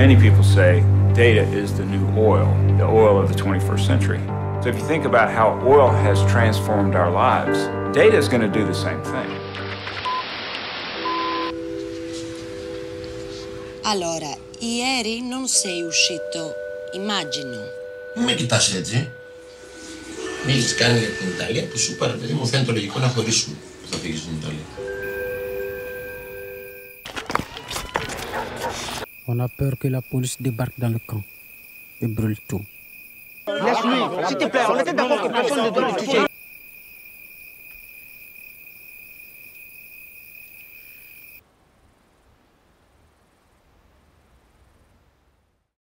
Many people say data is the new oil, the oil of the 21st century. So if you think about how oil has transformed our lives, data is going to do the same thing. Allora, ieri non sei uscito, immagino. Μην με κοιτάς έτσι. Μίλης κάνει για την Ιταλία που σου είπα, ρε παιδί μου, φαίνεται λογικό να χωρίσουμε που θα φύγεις στην Ιταλία. On a peur que la police débarque dans le camp et brûle tout. Laisse-lui, s'il te plaît, on était d'accord que personne ne doit le toucher.